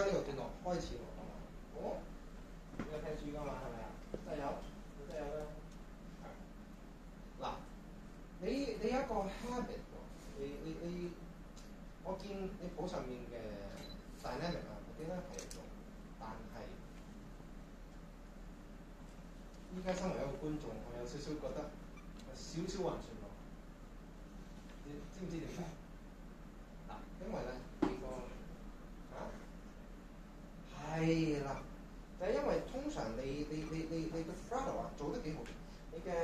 呢個段落開始喎，係嘛？好，你有聽書㗎嘛？係咪啊？真係有，真係有啦。嗱，你有一個 habit 喎，你，我見你譜上面嘅 dynamic 啊，我記得係做，但係依家身為一個觀眾，我有少少覺得有少少暈船喎。你知唔知點解？嗱，因為咧呢個係啦，就係因為通常你個 throttle 啊做得幾好，你嘅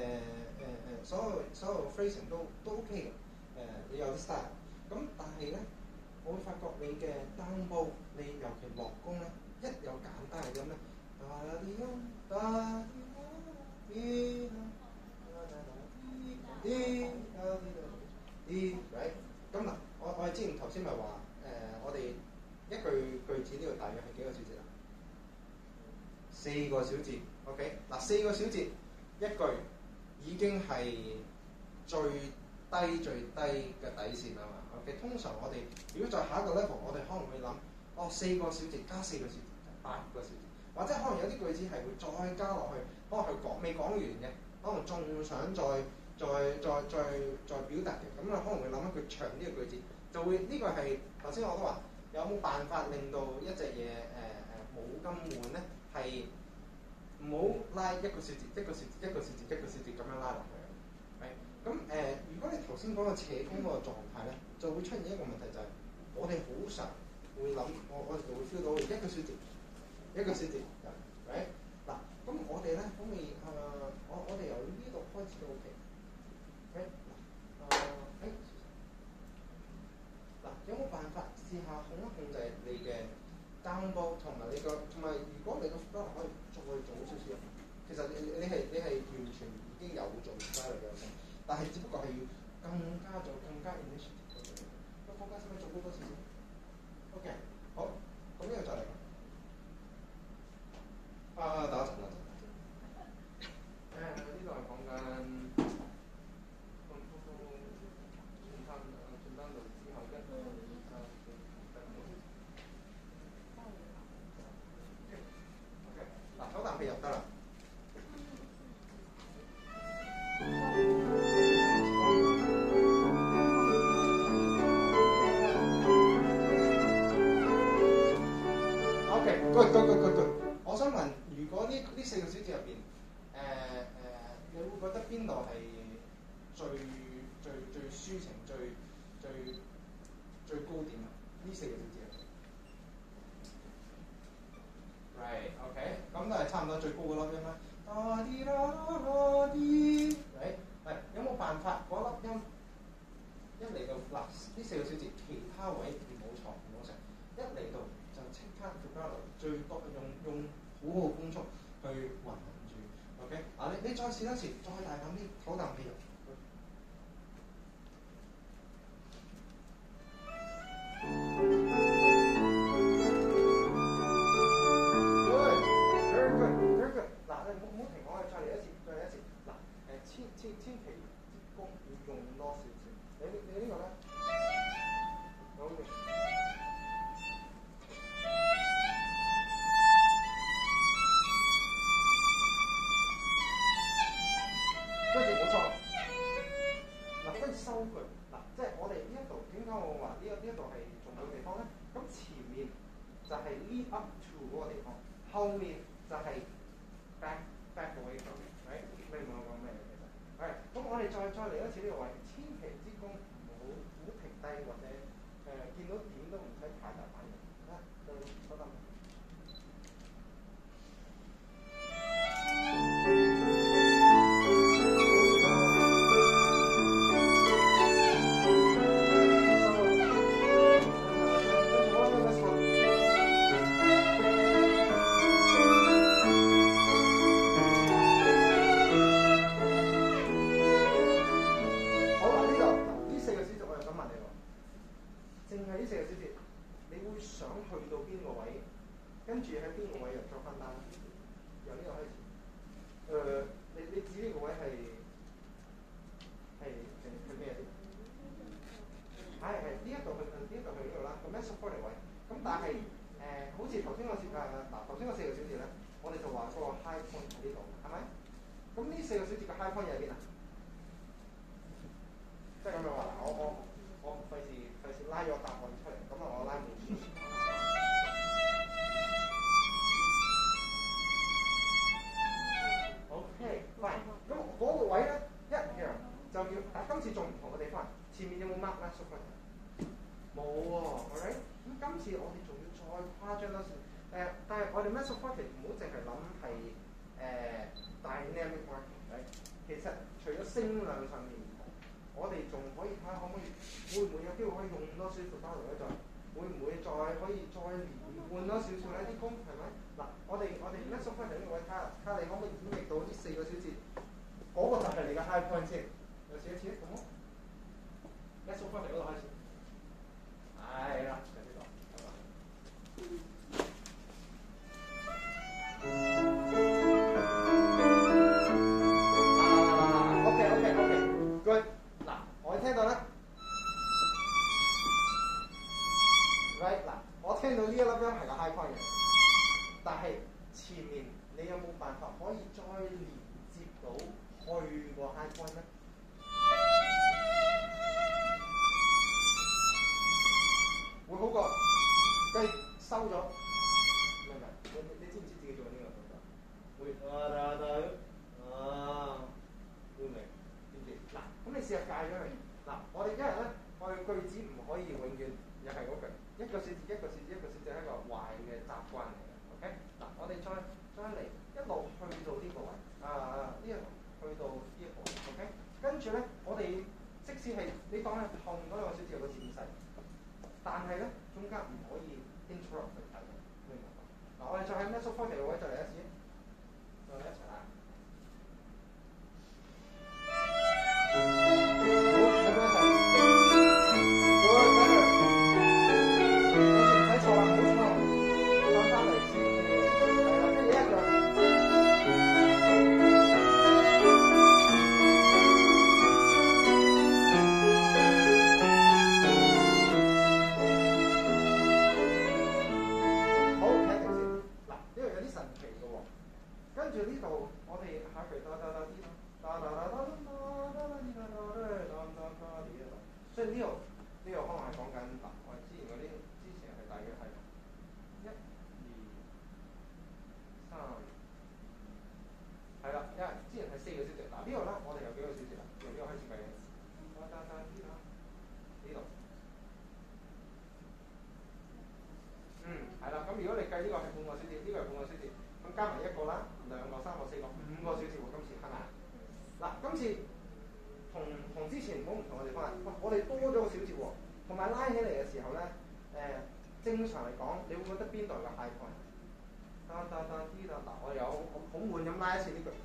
所有 phrasing 都 OK 嘅，你有啲 style。咁但係咧，我會發覺你嘅 down bow， 你尤其落弓咧，一有簡單嘅音咧，right？ 咁嗱，我哋之前頭先咪話我哋一句子呢度大約係幾個小節啊？4個小節 ，OK？ 嗱，4個小節一句已經係最低嘅底線啦嘛。OK， 通常我哋如果再下一個 level， 我哋可能會諗，4個小節加4個小節，8個小節，或者可能有啲句子係會再加落去，可能佢未講完嘅，可能仲想再表達嘅，咁啊可能會諗一句長啲嘅句子，就會呢個係頭先我都話，有冇辦法令到一隻嘢冇咁悶咧？係唔好拉一個小節咁樣拉落去。咁如果你頭先講嘅斜弓嗰個狀態咧，就會出現一個問題，就係我哋好常會諗，我哋就會 feel 到一個小節，right？ 嗱，咁我哋咧可以我哋由呢度開始都 OK。嗱，有冇辦法試下控制你嘅 down bow 同埋如果你個 flow 可以再早少少，其實你係完全已經有做翻嚟嘅，但係只不過係要更加 initiative。個國家使唔使做高多少少 ？OK， 好，咁呢個再嚟。等一陣。呢度係講緊進單度之後1、2、3、4、5、OK， 嗱，唞啖氣就得啦。OK，good。我想問，如果呢4個小節入邊，你會覺得邊度係最抒情、最高點啊？呢4個小節入邊 ，right，OK， 咁都係差唔多最高嘅粒音啦。right，有冇辦法嗰粒音一嚟到嗱呢4個小節，其他位唔好錯唔好成，一嚟到就即刻跳交流，最多用好好風速去橫住 ，OK？ 嗱你再試一次，再大膽啲，唞啖氣入。Very good。嗱，你唔好停，我哋再嚟一次。嗱，千祈弓要用多少少。你呢個咧？好嘅。跟住冇錯。嗱，跟住收句。嗱，即係我哋呢一度點解我話呢一度係重要地方咧？咁前面就係 lead up to 嗰個地方，後面就係 back away from it，right？ 明唔明我講咩其實？係，咁我哋再嚟一次呢個位，千祈之弓唔好停低或者見到點都唔使太大反應。到收得。跟住喺邊個位入作分單？由呢個開始。你指呢個位係咩先？係呢一度去呢度啦。咁 support 位。咁但係好似頭先個頭先個4個小節咧，我哋就話嗰個 high point 喺呢度，係咪？咁呢4個小節嘅 high point 喺邊啊？即係咁樣話，我費事拉咗答案出嚟，咁啊我拉滿線。OK，fine。咁嗰個位咧一樣就要，今次仲唔同嘅地方，前面有冇 mark master forte？冇喎 ，OK？咁今次我哋仲要再誇張多少？但係我哋 master forte 唔好淨係諗係dynamic marking，其實除咗聲量上面唔同，我哋仲可以睇下可唔可以，會唔會有機會可以用多少少交流咧？再會唔會再可以再連換多少少咧？啲功係咪？嗱，我哋 master forte 呢個位睇下你可唔可以演繹到呢4個小節，嗰個就係你嘅 high point 先。又試一次，好冇 ？master forte 嗰度開始。係啦，就呢度，係嘛？OK，good。嗱，我聽到咧 ，right 嗱，我聽到呢一粒音係個 high point 嘅，但係前面你有冇辦法可以再連接到去個 high point 咧？會好過繼收咗，明唔明？你知唔知自己做緊呢個動作？會會明？知唔知？嗱，咁你試下戒咗佢。嗱，我哋因為咧，我哋句子唔可以永遠又係嗰句，一個小節一個小節一個小節係一個壞嘅習慣嚟嘅。OK， 嗱，我哋再嚟一路去到呢個位，呢一度去到呢一個 OK， 跟住咧，我哋即使係你講係後面嗰兩個小節有個漸細。但係咧，中間唔可以 interrupt 佢睇，明唔明白？嗱，我哋再喺 master forte 個位再嚟一次，再嚟一齊啦。好，有冇問題？好啊，等陣。有時唔使錯啦，唔好錯，翻返嚟先。係啦，跟住一樣。跟住呢度，我哋下一句所以呢度可能係講緊嗱，我哋之前嗰啲係大約係1、2、3，係啦，因為之前係4個小節，嗱呢度咧我哋有幾個小節啦，由呢個開始計嘅，呢度，係啦，咁如果你計呢個係半個小節，呢個係半個小節。咁加埋一個啦，2個、3個、4個、5個小節喎，今次係咪？嗱，今次同之前好唔同嘅地方係，我哋多咗個小節喎，同埋拉起嚟嘅時候咧，正常嚟講，你會覺得邊度有 high point？ 嗱，我有好悶咁拉一次呢句。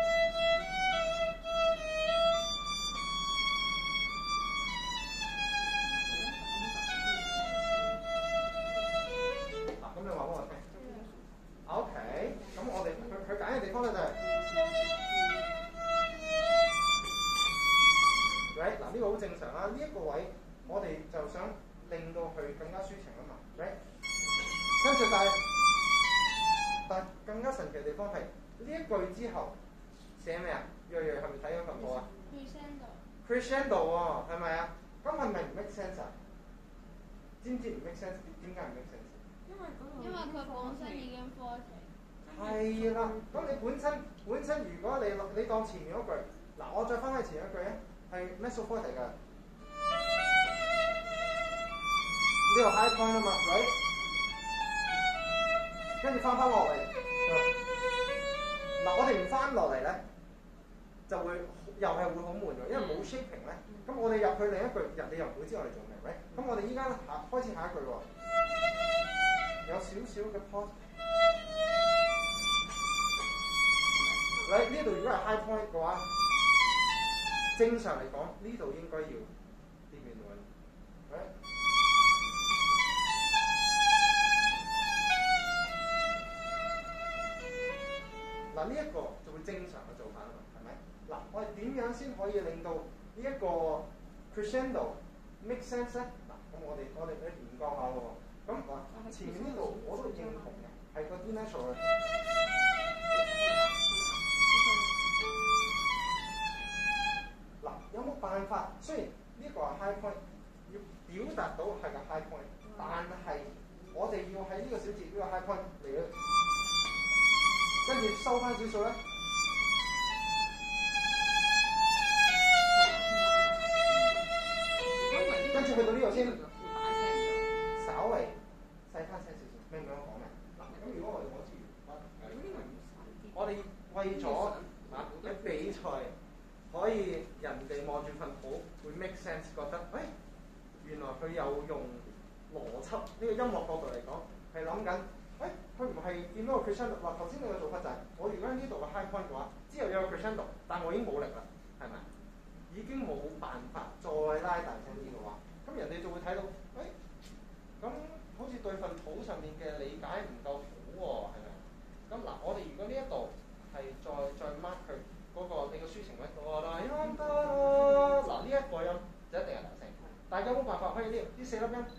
嗱，咁你話俾我聽。OK， 咁我哋佢揀嘅地方咧就係、right？ 嗱，呢個好正常啦。呢一個位我哋就想令到佢更加抒情啊嘛。right？ 跟住但更加神奇嘅地方係呢一句之後寫咩啊？係咪睇咗份稿啊 ？Crescendo 喎，係咪啊？咁係咪唔 make sense 啊？知唔知唔 make sense？ 點解唔 make sense？ 因為佢本身已經 forte。 係啦，咁你本身如果你當前面嗰句，嗱我再翻去前一句咧，係 master forte 㗎，呢個 high point 啊嘛 ，right？ 跟住翻落嚟，嗱我哋唔翻落嚟咧，就會又係會好悶㗎，因為冇 shaping 咧。咁我哋入去另一句，你又唔會知我哋做咩 ，right？ 咁我哋依家開始下一句喎，有少少嘅 pause。呢度如果係 high point 嘅話，正常嚟講呢度應該要啲咩位？嗱呢一個就會正常嘅做法啊嘛，係咪？嗱，我哋點樣先可以令到呢一個 crescendo make sense 咧？嗱，咁我哋去研究下喎。咁咁嗱，前面呢度我都認同嘅，係個 D natural 嘅。嗱，有冇辦法？雖然呢個係 high point，要表達到係個 high point，但係我哋要喺呢個小節呢個 high point 嚟咧，跟住收翻少少咧。跟住去到呢度先，稍微細翻聲少少，明唔明我講咩？嗱，咁如果我哋攞支鉛筆，我哋為咗喺比賽可以人哋望住份譜會 make sense， 覺得原來佢有用邏輯呢個音樂角度嚟講，係諗緊佢唔係見到個 crescendo。嗱，頭先你嘅做法就係、我如果喺呢度嘅 high point 嘅話，之後有個 crescendo， 但我已經冇力啦，係咪？已經冇辦法再拉大聲啲嘅話，咁人哋就會睇到，咁好似對份譜上面嘅理解唔夠好喎，係咪？咁嗱，我哋如果呢一度係再 mark 佢嗰個你個抒情位，嗱呢一個音就一定係大聲。但係有冇辦法可以呢四粒音？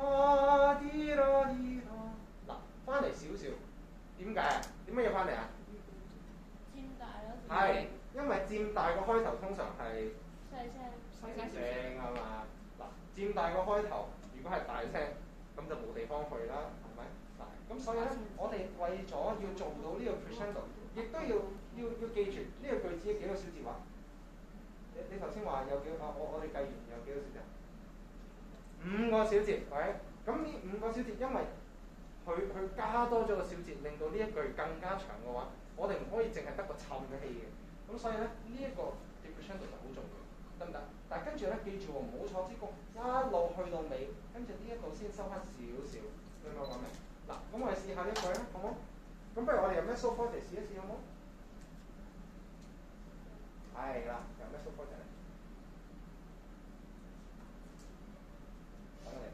嗱，翻嚟少少，點解啊？點解要翻嚟啊？ 佔大咯。 係，因為佔大個開頭通常係細聲係嘛？嗱，佔大個開頭，如果係大聲，咁就冇地方去啦，係咪？嗱，咁所以咧，我哋為咗要做到呢個 crescendo， 亦都要記住呢個句子幾個小節話。你頭先話有幾個？我哋計完有幾個小節？5個小節，係。咁呢5個小節，因為佢加多咗個小節，令到呢一句更加長嘅話，我哋唔可以淨係得個沉氣嘅。咁所以咧，呢一個 crescendo 就好重要，得唔得？但係跟住咧，記住唔好錯之功，一路去到尾，跟住呢一度先收翻少少。明唔明我講咩？嗱，咁我哋試下呢一句啦，好唔好？咁不如我哋有咩 so forte 試一試好唔好？係啦，有咩 so forte 咧？等我哋。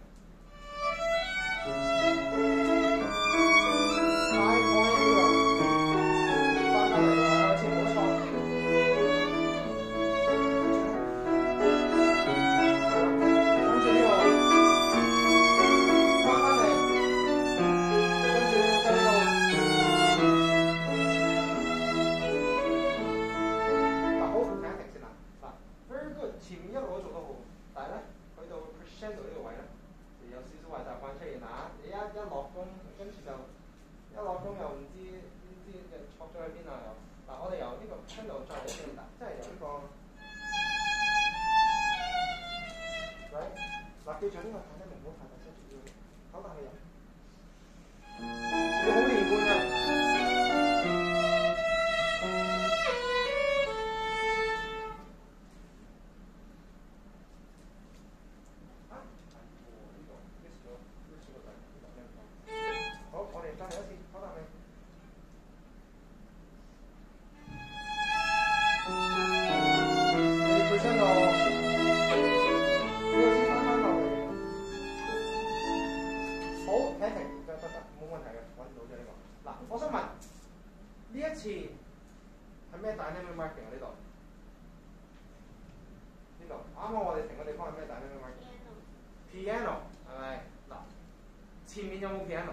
記住呢個太低唔好太大聲，要唞啖氣入。你好連貫嘅。好，我哋再嚟一次，唞啖氣。你背身度。我想問呢一次係咩 dynamic marking 啊？呢度啱啱我哋停個地方係咩 dynamic marking？piano 係咪？嗱，前面有冇 piano？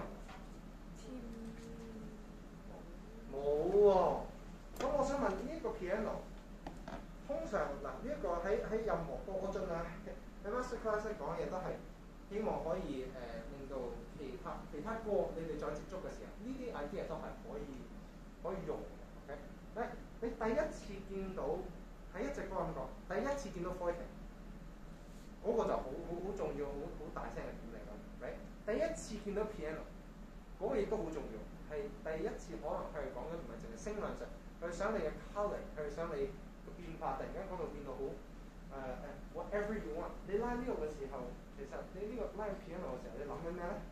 冇喎。咁我想問呢一個 piano， 通常嗱呢一個喺任何歌，我盡量喺 master class 講嘅嘢都係希望可以令到其他歌你哋再接觸嘅時候，呢啲 idea 都係可以用嘅。OK， 你第一次見到喺一隻歌咁講，第一次見到 voicing 嗰個就好重要，好大聲嘅點嚟㗎。第一次見到 piano 嗰個亦都好重要，係第一次可能佢係講緊唔係淨係聲量上，佢想你嘅 colour， 佢想你嘅變化突然間嗰度變到好whatever you want。你拉呢個嘅時候，其實你呢個拉 piano 嘅時候，你諗緊咩咧？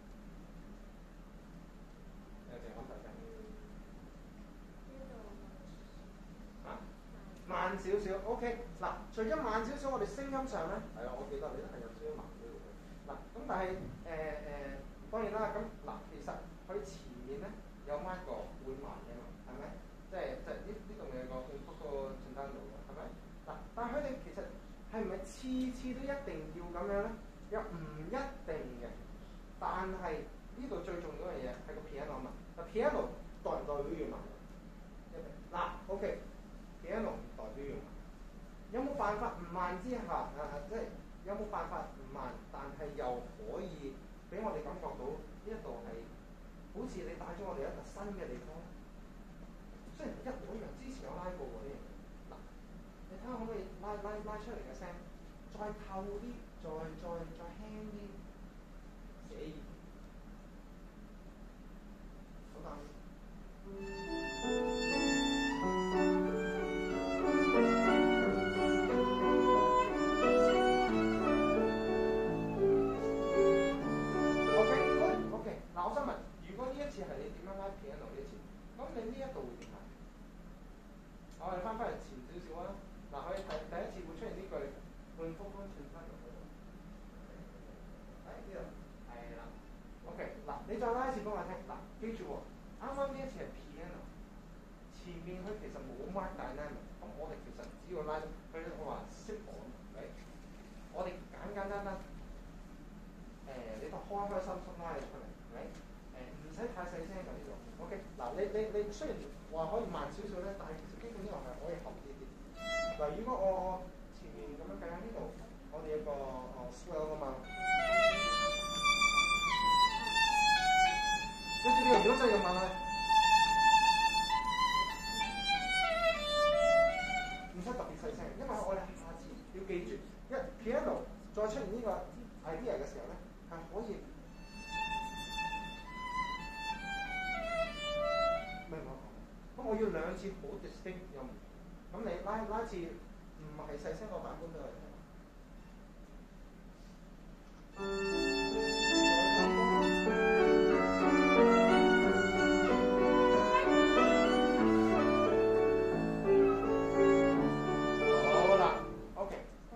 慢少少 ，OK。嗱，除咗慢少少，我哋聲音上咧，係啊，我記得你都係有少少慢嘅喎。嗱，咁但係當然啦，咁嗱，其實佢前面咧有 micro 會慢嘅嘛，係咪？即係呢度嘅個簡單度係咪？嗱，但係佢哋其實係唔係次次都一定要咁樣咧？又唔一定嘅。但係呢度最重要嘅嘢係個 piano 嘛。嗱 piano 代唔代表要慢？嗱 OK，piano 唔代表要慢。有冇辦法唔慢之下即係有冇辦法唔慢，但係又可以俾我哋感覺到呢一度係好似你帶咗我哋一個新嘅地方？雖然一模一樣，之前有拉過嗰啲嘢。嗱，你睇下可唔可以拉出嚟嘅聲，再透啲，再輕啲，寫意，好大。OK，嗱，我想問，如果呢一次係你點樣拉 piano 呢一次，咁你呢一度會點啊？我哋翻嚟前少少啊。嗱，我哋第一次會出現呢句半幅安全翻入嗰度。呢度係啦。OK，嗱，你再拉一次俾我聽。嗱，記住喎，啱啱呢一次係 piano， 前面佢其實冇 mark dynamic， 咁我哋其實只要拉佢話 simple， 我哋簡單，你當開心拉入出嚟，係咪？唔使太細聲㗎呢度。OK，嗱，你雖然話可以慢少少咧，但係其實基本呢個係可以含啲啲。嗱，如果我前面咁樣計下呢度，我哋有個swell 㗎嘛。跟住呢度如果真係要慢咧，唔使特別細聲，因為我哋下次要記住，一 piano 再出現呢個 idea 嘅時候咧，係可以明唔明？咁我要兩次好 distinct 音，咁你拉次唔係細聲個版本俾我哋聽。好啦 ，OK。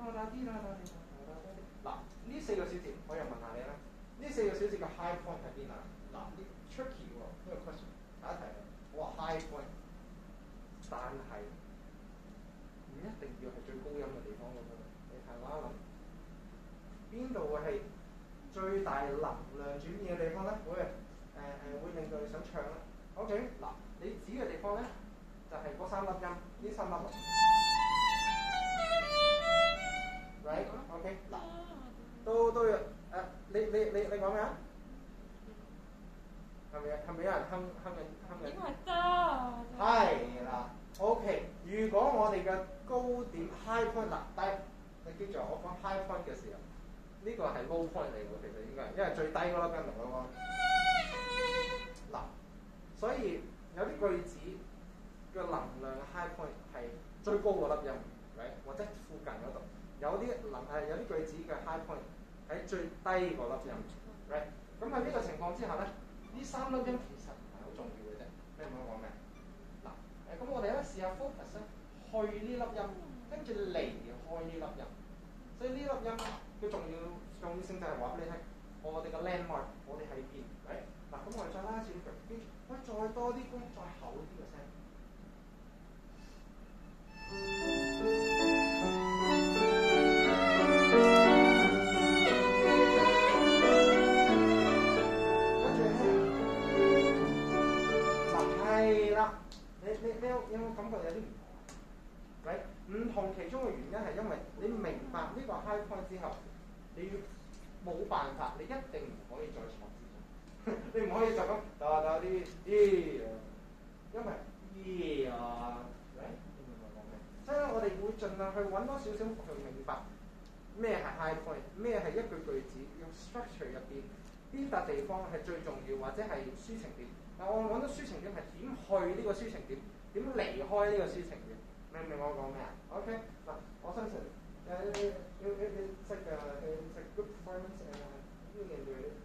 嗱，呢4個小節，我又問下你啦。呢4個小節嘅 high point 喺邊啊？嗱，呢 tricky 喎，呢個 question 第一題。我話 high point， 但係唔一定要係最高音嘅地方㗎喎。你睇下諗，邊度會係最大能量轉變嘅地方咧？會令到你想唱咧。OK， 嗱，你指嘅地方咧就係嗰3粒音，呢3粒。Right， OK， 嗱，都要你講咩啊？係咪有人哼緊？ 應該係得。 係啦 ，OK。如果我哋嘅高點 high point 嗱，但係你記住我講 high point 嘅時候，呢個係 low point 嚟喎，其實應該，因為最低嗰粒音嚟咯。嗱，所以有啲句子嘅能量 high point 係最高嗰粒音 ，right？ 或者附近嗰度。有啲句子嘅 high point 喺最低嗰粒音 ，right？ 咁喺呢個情況之下咧，呢3粒音其實唔係好重要嘅啫。你明唔明我講咩？嗱，咁我哋咧試下 focus 咧，去呢粒音，跟住離開呢粒音。所以呢粒音嘅重要性就係話俾你聽，我哋嘅 landmark， 我哋喺邊 ，right？ 嗱，咁我哋再拉一次呢句，跟住可以再多啲功，再厚啲嘅聲。係啦，你有冇感覺有啲唔同啊？唔同其中嘅原因係因為你明白呢個 high point 之後，你要冇辦法，你一定唔可以再錯之中。你唔可以就咁打啲因為你明唔明我講咩？所以咧，我哋會盡量去揾多少少去明白咩係 high point， 咩係一句句子用 structure 入邊邊笪地方係最重要，或者係抒情點。嗱，我揾到抒情點係點去呢個抒情點，點離開呢個抒情點，明唔明我講咩啊 ？OK， 嗱，我相信it's like good performance and really enjoy it。